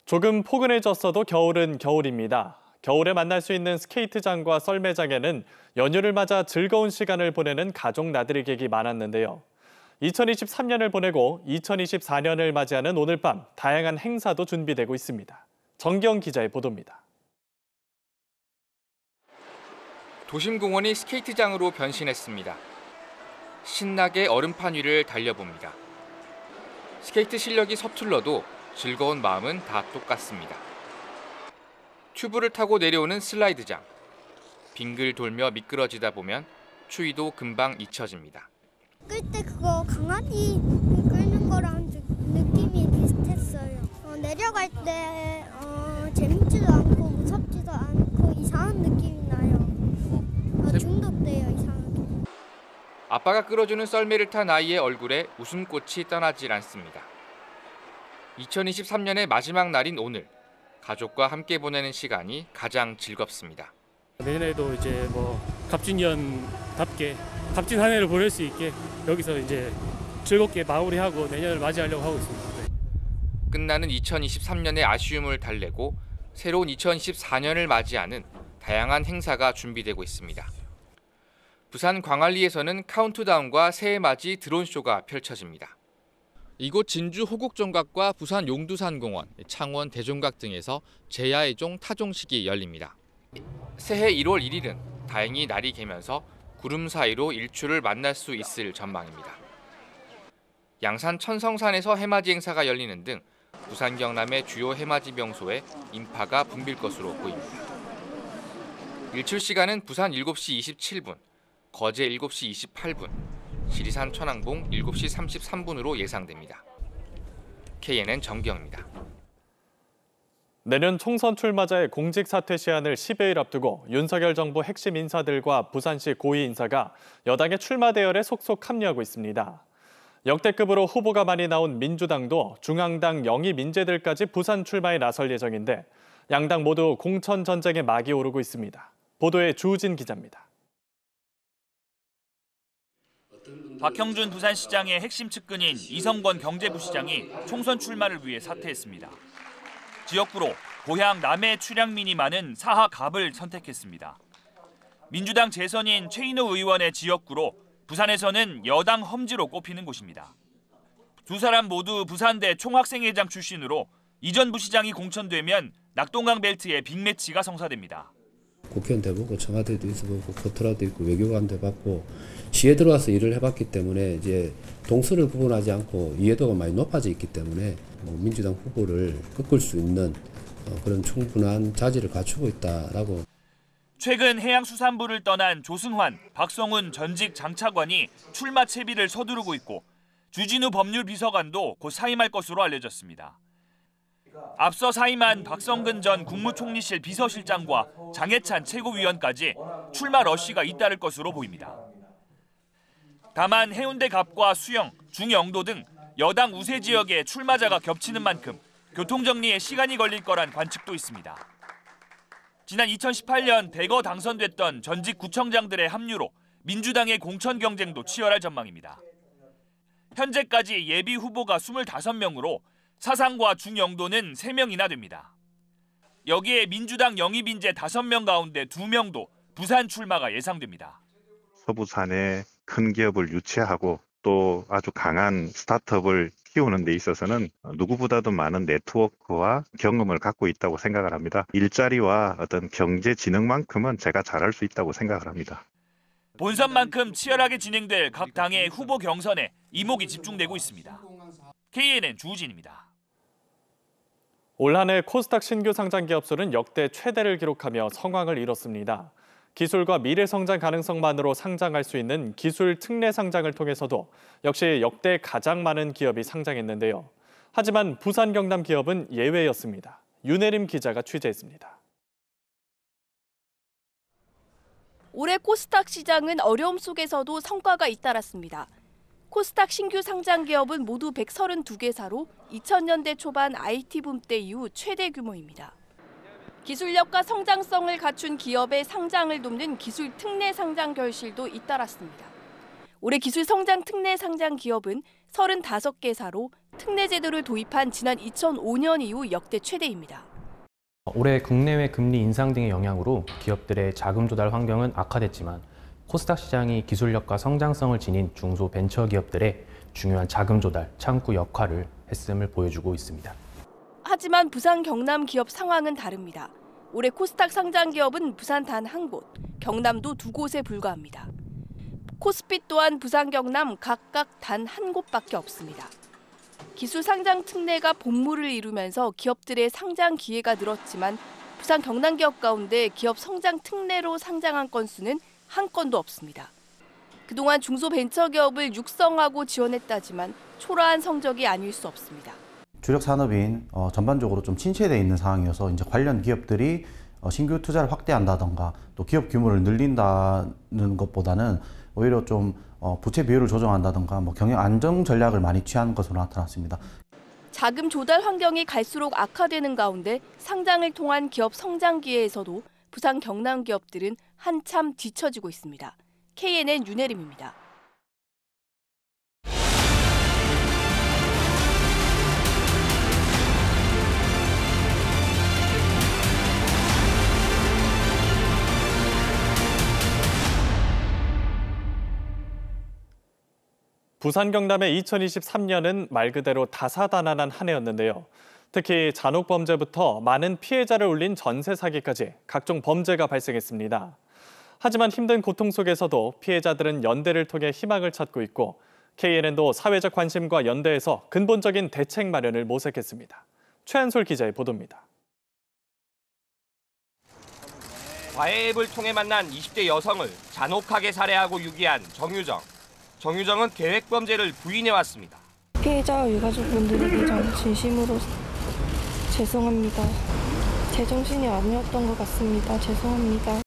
조금 포근해졌어도 겨울은 겨울입니다. 겨울에 만날 수 있는 스케이트장과 썰매장에는 연휴를 맞아 즐거운 시간을 보내는 가족 나들이객이 많았는데요. 2023년을 보내고 2024년을 맞이하는 오늘 밤 다양한 행사도 준비되고 있습니다. 정기영 기자의 보도입니다. 도심공원이 스케이트장으로 변신했습니다. 신나게 얼음판 위를 달려봅니다. 스케이트 실력이 서툴러도 즐거운 마음은 다 똑같습니다. 튜브를 타고 내려오는 슬라이드장. 빙글 돌며 미끄러지다 보면 추위도 금방 잊혀집니다. 끌 때 그거 강아지 끌는 거랑 느낌이 비슷했어요. 내려갈 때 재밌지도 않고 무섭지도 않고 이상한 느낌이 나요. 중독돼요, 이상하게. 아빠가 끌어주는 썰매를 탄 아이의 얼굴에 웃음꽃이 떠나질 않습니다. 2023년의 마지막 날인 오늘, 가족과 함께 보내는 시간이 가장 즐겁습니다. 내년에도 이제 갑진년답게 값진 한 해를 보낼 수 있게 여기서 이제 즐겁게 마무리하고 내년을 맞이하려고 하고 있습니다. 끝나는 2023년의 아쉬움을 달래고 새로운 2024년을 맞이하는 다양한 행사가 준비되고 있습니다. 부산 광안리에서는 카운트다운과 새해맞이 드론쇼가 펼쳐집니다. 이곳 진주 호국종각과 부산 용두산공원, 창원 대종각 등에서 제야의종 타종식이 열립니다. 새해 1월 1일은 다행히 날이 개면서 구름 사이로 일출을 만날 수 있을 전망입니다. 양산 천성산에서 해맞이 행사가 열리는 등 부산 경남의 주요 해맞이 명소에 인파가 붐빌 것으로 보입니다. 일출 시간은 부산 7시 27분, 거제 7시 28분, 지리산 천왕봉 7시 33분으로 예상됩니다. KNN 정기영입니다. 내년 총선 출마자의 공직 사퇴 시한을 10여일 앞두고 윤석열 정부 핵심 인사들과 부산시 고위 인사가 여당의 출마 대열에 속속 합류하고 있습니다. 역대급으로 후보가 많이 나온 민주당도 중앙당 영입 인재들까지 부산 출마에 나설 예정인데 양당 모두 공천 전쟁에 막이 오르고 있습니다. 보도에 주우진 기자입니다. 박형준 부산시장의 핵심 측근인 이성권 경제부시장이 총선 출마를 위해 사퇴했습니다. 지역구로 고향 남해 출향민이 많은 사하갑을 선택했습니다. 민주당 재선인 최인호 의원의 지역구로 부산에서는 여당 험지로 꼽히는 곳입니다. 두 사람 모두 부산대 총학생회장 출신으로 이전 부시장이 공천되면 낙동강 벨트의 빅매치가 성사됩니다. 국회의원도 해보고 청와대도 있어보고 포트라도 있고 외교관도 해봤고 시에 들어와서 일을 해봤기 때문에 이제 동서를 구분하지 않고 이해도가 많이 높아져 있기 때문에 민주당 후보를 꺾을 수 있는 그런 충분한 자질을 갖추고 있다라고. 최근 해양수산부를 떠난 조승환, 박성훈 전직 장차관이 출마 채비를 서두르고 있고 주진우 법률비서관도 곧 사임할 것으로 알려졌습니다. 앞서 사임한 박성근 전 국무총리실 비서실장과 장해찬 최고위원까지 출마 러쉬가 잇따를 것으로 보입니다. 다만 해운대 갑과 수영, 중영도 등 여당 우세 지역에 출마자가 겹치는 만큼 교통정리에 시간이 걸릴 거란 관측도 있습니다. 지난 2018년 대거 당선됐던 전직 구청장들의 합류로 민주당의 공천 경쟁도 치열할 전망입니다. 현재까지 예비 후보가 25명으로 사상과 중영도는 3명이나 됩니다. 여기에 민주당 영입 인재 5명 가운데 2명도 부산 출마가 예상됩니다. 서부산에 큰 기업을 유치하고 또 아주 강한 스타트업을 키우는 데 있어서는 누구보다도 많은 네트워크와 경험을 갖고 있다고 생각을 합니다. 일자리와 어떤 경제 진흥만큼은 제가 잘할 수 있다고 생각을 합니다. 본선만큼 치열하게 진행될 각 당의 후보 경선에 이목이 집중되고 있습니다. KNN 주우진입니다. 올 한 해 코스닥 신규 상장 기업 수는 역대 최대를 기록하며 성황을 이뤘습니다. 기술과 미래 성장 가능성만으로 상장할 수 있는 기술 특례 상장을 통해서도 역시 역대 가장 많은 기업이 상장했는데요. 하지만 부산 경남 기업은 예외였습니다. 윤혜림 기자가 취재했습니다. 올해 코스닥 시장은 어려움 속에서도 성과가 잇따랐습니다. 코스닥 신규 상장 기업은 모두 132개사로 2000년대 초반 IT 붐 때 이후 최대 규모입니다. 기술력과 성장성을 갖춘 기업의 상장을 돕는 기술 특례 상장 결실도 잇따랐습니다. 올해 기술 성장 특례 상장 기업은 35개사로 특례 제도를 도입한 지난 2005년 이후 역대 최대입니다. 올해 국내외 금리 인상 등의 영향으로 기업들의 자금 조달 환경은 악화됐지만 코스닥 시장이 기술력과 성장성을 지닌 중소벤처기업들의 중요한 자금 조달, 창구 역할을 했음을 보여주고 있습니다. 하지만 부산 경남 기업 상황은 다릅니다. 올해 코스닥 상장 기업은 부산 단 한 곳, 경남도 2곳에 불과합니다. 코스피 또한 부산, 경남 각각 단 한 곳밖에 없습니다. 기술 상장 특례가 본물을 이루면서 기업들의 상장 기회가 늘었지만 부산 경남 기업 가운데 기업 성장 특례로 상장한 건수는 한 건도 없습니다. 그동안 중소벤처기업을 육성하고 지원했다지만 초라한 성적이 아닐 수 없습니다. 주력 산업인 전반적으로 좀 침체되어 있는 상황이어서 이제 관련 기업들이 신규 투자를 확대한다던가 또 기업 규모를 늘린다는 것보다는 오히려 좀 부채 비율을 조정한다던가 경영 안정 전략을 많이 취한 것으로 나타났습니다. 자금 조달 환경이 갈수록 악화되는 가운데 상장을 통한 기업 성장 기회에서도 부산 경남 기업들은 한참 뒤처지고 있습니다. KNN 윤혜림입니다. 부산 경남의 2023년은 말 그대로 다사다난한 한 해였는데요. 특히 잔혹 범죄부터 많은 피해자를 울린 전세 사기까지 각종 범죄가 발생했습니다. 하지만 힘든 고통 속에서도 피해자들은 연대를 통해 희망을 찾고 있고 KNN도 사회적 관심과 연대에서 근본적인 대책 마련을 모색했습니다. 최한솔 기자의 보도입니다. 과외 앱을 통해 만난 20대 여성을 잔혹하게 살해하고 유기한 정유정. 정유정은 계획범죄를 부인해왔습니다. 피해자와 유가족분들에게 저는 진심으로 죄송합니다. 제정신이 아니었던 것 같습니다. 죄송합니다.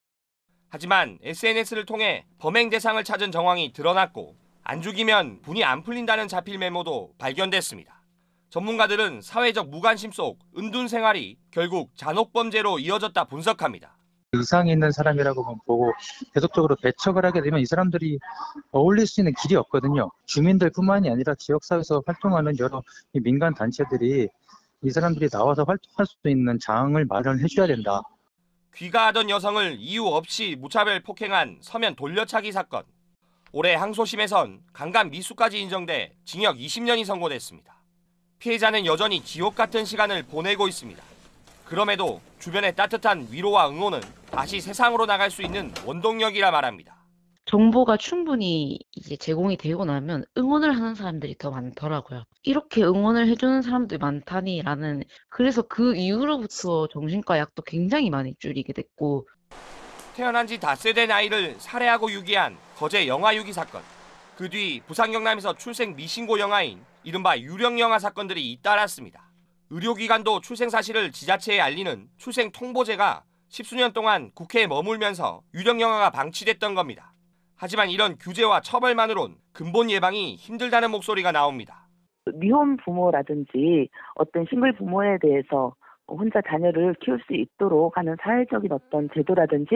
하지만 SNS를 통해 범행 대상을 찾은 정황이 드러났고 안 죽이면 분이 안 풀린다는 자필 메모도 발견됐습니다. 전문가들은 사회적 무관심 속 은둔 생활이 결국 잔혹범죄로 이어졌다 분석합니다. 이상이 있는 사람이라고 보고 계속적으로 배척을 하게 되면 이 사람들이 어울릴 수 있는 길이 없거든요. 주민들뿐만이 아니라 지역사회에서 활동하는 여러 민간 단체들이 이 사람들이 나와서 활동할 수 있는 장을 마련해 줘야 된다. 귀가하던 여성을 이유 없이 무차별 폭행한 서면 돌려차기 사건. 올해 항소심에선 강간 미수까지 인정돼 징역 20년이 선고됐습니다. 피해자는 여전히 지옥 같은 시간을 보내고 있습니다. 그럼에도 주변의 따뜻한 위로와 응원은 다시 세상으로 나갈 수 있는 원동력이라 말합니다. 정보가 충분히 이제 제공이 되고 나면 응원을 하는 사람들이 더 많더라고요. 이렇게 응원을 해주는 사람들이 많다니라는, 그래서 그 이후로부터 정신과 약도 굉장히 많이 줄이게 됐고. 태어난 지 닷새 된 아이를 살해하고 유기한 거제 영아 유기 사건. 그 뒤 부산 경남에서 출생 미신고 영아인 이른바 유령 영아 사건들이 잇따랐습니다. 의료기관도 출생 사실을 지자체에 알리는 출생 통보제가 10수년 동안 국회에 머물면서 유령 영아가 방치됐던 겁니다. 하지만 이런 규제와 처벌만으론 근본 예방이 힘들다는 목소리가 나옵니다. 미혼 부모라든지 어떤 싱글 부모에 대해서 혼자 자녀를 키울 수 있도록 하는 사회적인 어떤 제도라든지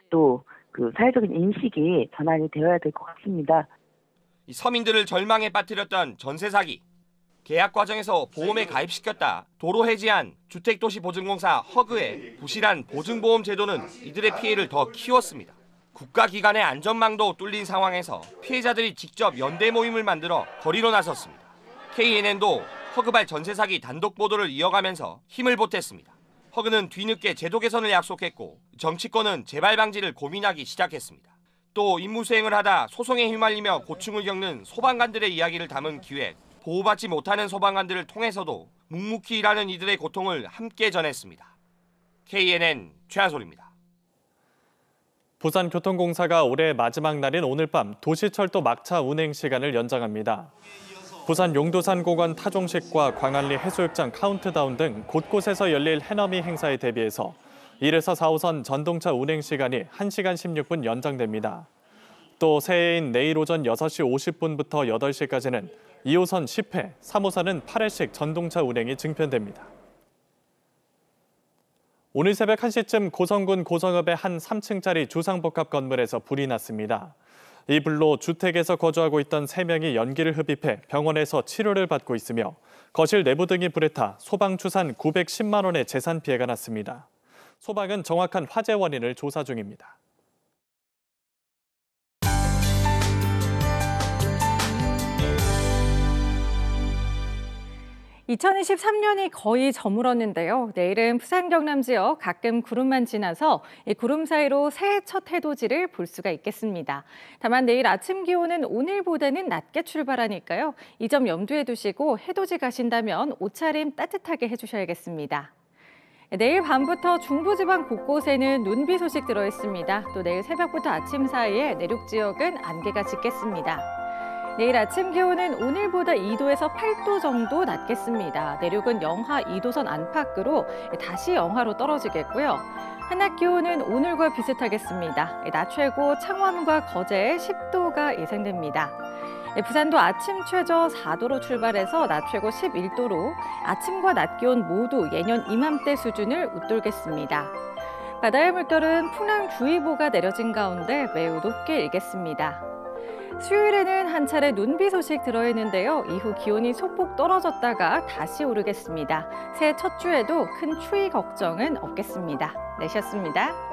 또 그 사회적인 인식이 전환이 되어야 될 것 같습니다. 이 서민들을 절망에 빠뜨렸던 전세 사기. 계약 과정에서 보험에 가입시켰다 도로 해지한 주택도시보증공사 허그의 부실한 보증보험 제도는 이들의 피해를 더 키웠습니다. 국가기관의 안전망도 뚫린 상황에서 피해자들이 직접 연대 모임을 만들어 거리로 나섰습니다. KNN도 허그발 전세 사기 단독 보도를 이어가면서 힘을 보탰습니다. 허그는 뒤늦게 제도 개선을 약속했고 정치권은 재발 방지를 고민하기 시작했습니다. 또 임무 수행을 하다 소송에 휘말리며 고충을 겪는 소방관들의 이야기를 담은 기획, 보호받지 못하는 소방관들을 통해서도 묵묵히 일하는 이들의 고통을 함께 전했습니다. KNN 최한솔입니다. 부산교통공사가 올해 마지막 날인 오늘 밤 도시철도 막차 운행 시간을 연장합니다. 부산 용도산 공원 타종식과 광안리 해수욕장 카운트다운 등 곳곳에서 열릴 해넘이 행사에 대비해서 1에서 4호선 전동차 운행 시간이 1시간 16분 연장됩니다. 또 새해인 내일 오전 6시 50분부터 8시까지는 2호선 10회, 3호선은 8회씩 전동차 운행이 증편됩니다. 오늘 새벽 1시쯤 고성군 고성읍의 한 3층짜리 주상복합 건물에서 불이 났습니다. 이 불로 주택에서 거주하고 있던 3명이 연기를 흡입해 병원에서 치료를 받고 있으며 거실 내부 등이 불에 타 소방 추산 910만 원의 재산 피해가 났습니다. 소방은 정확한 화재 원인을 조사 중입니다. 2023년이 거의 저물었는데요. 내일은 부산 경남 지역 가끔 구름만 지나서 이 구름 사이로 새해 첫 해돋이를 볼 수가 있겠습니다. 다만 내일 아침 기온은 오늘보다는 낮게 출발하니까요. 이 점 염두에 두시고 해돋이 가신다면 옷차림 따뜻하게 해주셔야겠습니다. 내일 밤부터 중부지방 곳곳에는 눈비 소식 들어있습니다. 또 내일 새벽부터 아침 사이에 내륙 지역은 안개가 짙겠습니다. 내일 아침 기온은 오늘보다 2도에서 8도 정도 낮겠습니다. 내륙은 영하 2도선 안팎으로 다시 영하로 떨어지겠고요. 한낮 기온은 오늘과 비슷하겠습니다. 낮 최고 창원과 거제 10도가 예상됩니다. 부산도 아침 최저 4도로 출발해서 낮 최고 11도로 아침과 낮 기온 모두 예년 이맘때 수준을 웃돌겠습니다. 바다의 물결은 풍랑주의보가 내려진 가운데 매우 높게 일겠습니다. 수요일에는 한 차례 눈비 소식 들어있는데요. 이후 기온이 소폭 떨어졌다가 다시 오르겠습니다. 새해 첫 주에도 큰 추위 걱정은 없겠습니다. 내셨습니다.